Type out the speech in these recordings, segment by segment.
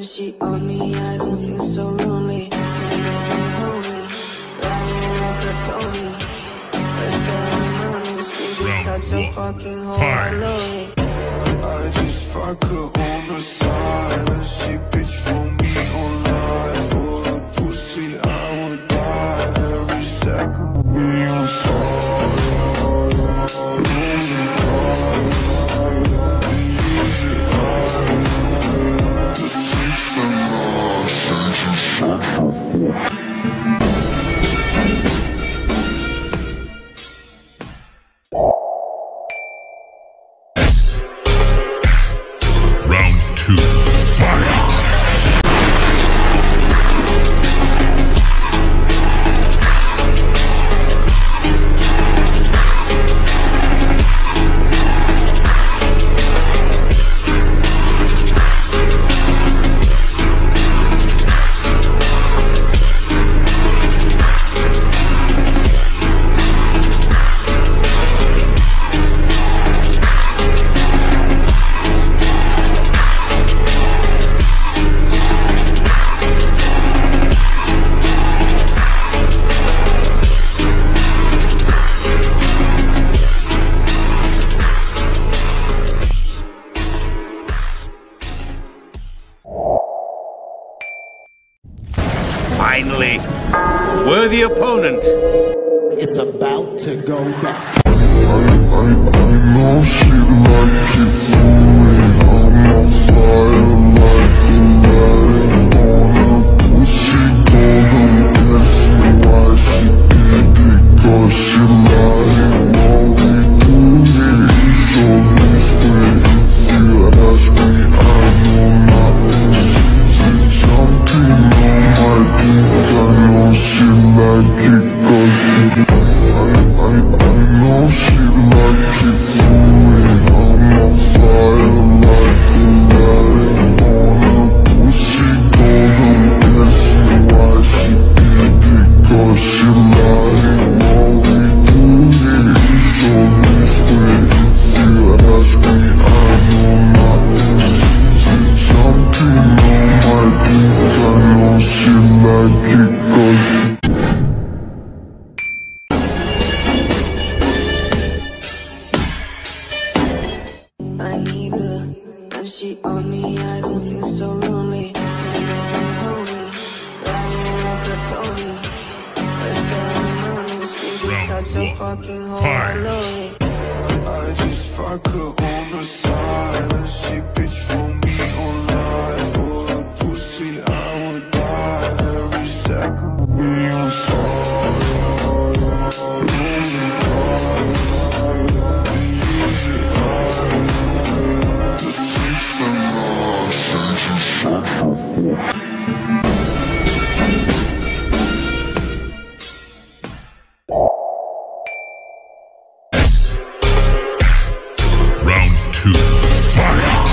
she on me, I don't feel so lonely. Homie, riding like a pony. Such a fucking hole, I love it. I just fuck her on the side, and she bitch for me online. For a pussy, I would die every second. Me on Finally, worthy opponent. It's about to go back. I know she like it for me. I'm on fire like a lion on a pussy. Golden Messi, why she did it? Cause she lying. What we do here is so mystery. If you ask me, I know nothing. She's something on my dick. I know she like it cause she I know she like it for me. I'm on fire like a lion on a pussy. Golden Messi, why she did it? Cause she lying. What we do here is so mystery. If you ask me, I know nothing. She's something on my dick. I know she like it cause she on me, I don't feel so lonely. Homie, riding like a pony. Such a fucking hole, I love it. I just fuck her on the side, and she bitch for me online. For a pussy, I would die every second. Me on Round 2, fight!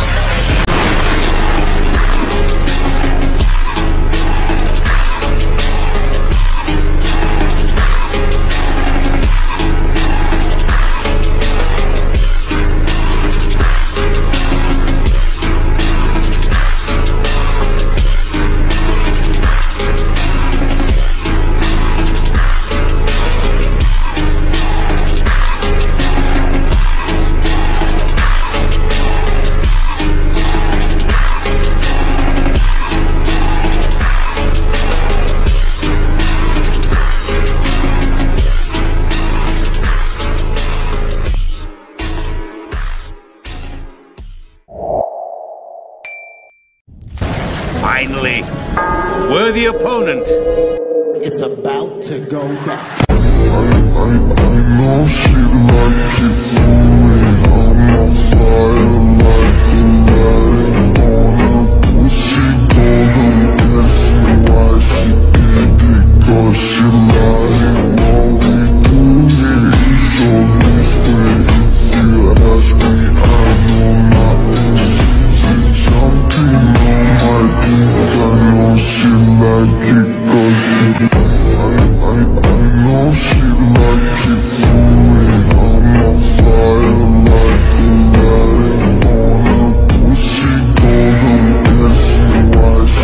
Finally, worthy opponent. It's about to go back. I know she like it for me. I'm on fire like a lion on a pussy. Golden Messi, why she did it? Cause she lying. What we do here is so mystery. If you ask me, I know nothing. She's something on my dick. I know she like it cause she I know she like it for me. I'm on fire like a lion on a pussy. Golden Messi, why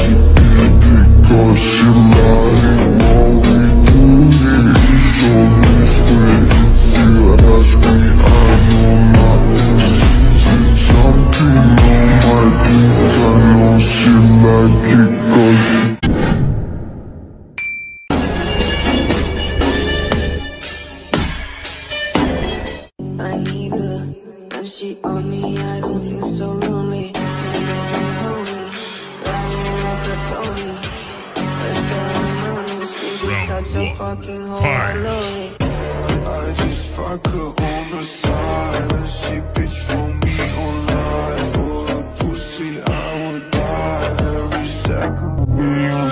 she on me, I don't feel so lonely. And me homie, riding like a pony. First ceremony, she just such a fucking hoe, I love it. I just fuck her on the side, and she bitch for me on live. For a pussy, I would die every second. Me on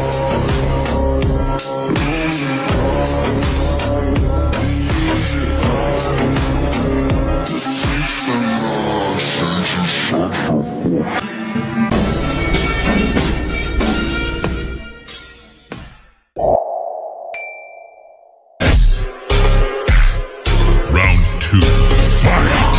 Round 2, fight!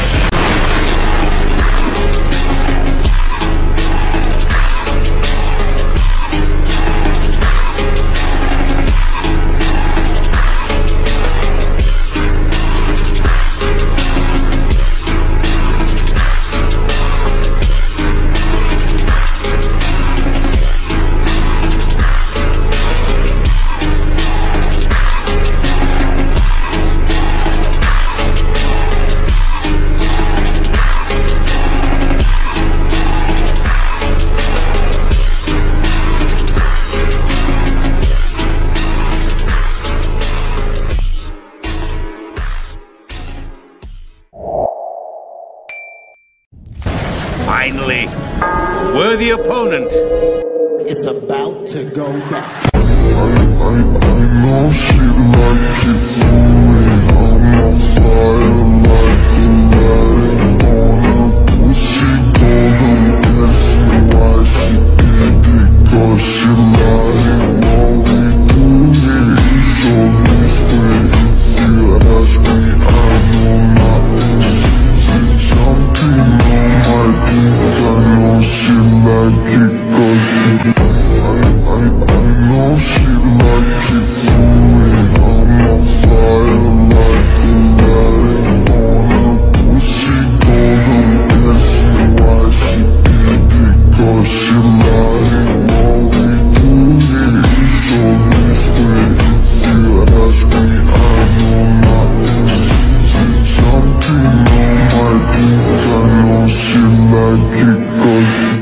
Finally, worthy opponent. It's about to go down. I know she like it for me. I'm on fire like a light on a pussy. Told them ask me why she did it, 'cause she lied. What we do here is so mystery. If you ask me, I know nothing. She's something on my dick. I know she like it 'cause I know she like it for me. I'm on fire like a light on a pussy. Told them ask me why she did it, 'cause she lied. What we do here is so mystery. If you ask me, I know nothing. She's something on my dick. I know she like it 'cause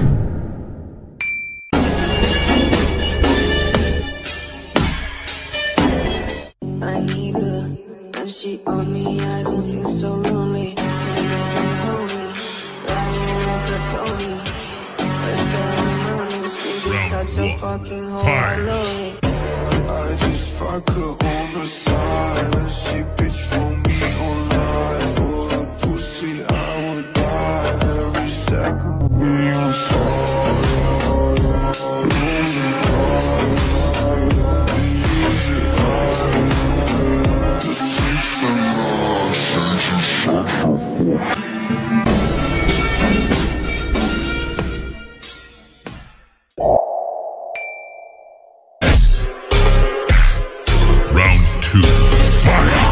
I need her, and she on me, I don't feel so lonely. And me homie, riding like a pony. First ceremony, she just such a fucking hoe, I love it. I just fuck her on the side, and she bitch for me on live. For a pussy, I would die every second. Me on Round 2, fight!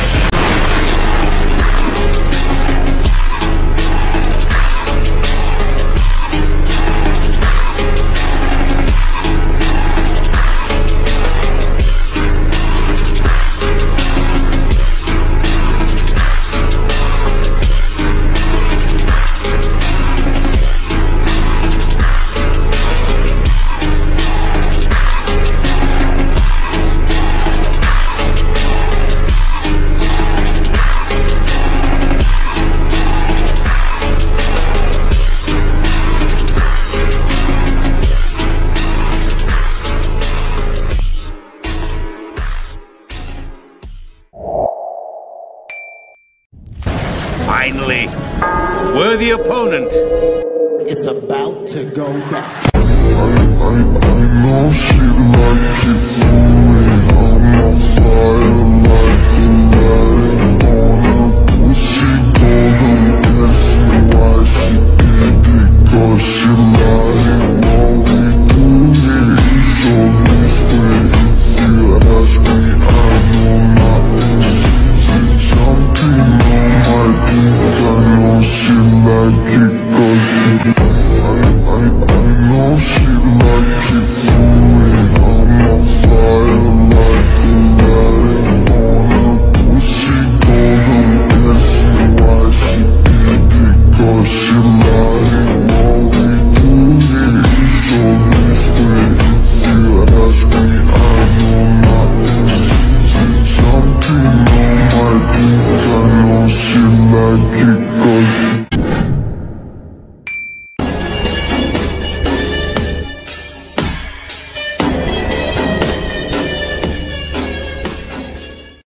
Finally, worthy opponent. It's about to go down. I know she like it for me. I'm on fire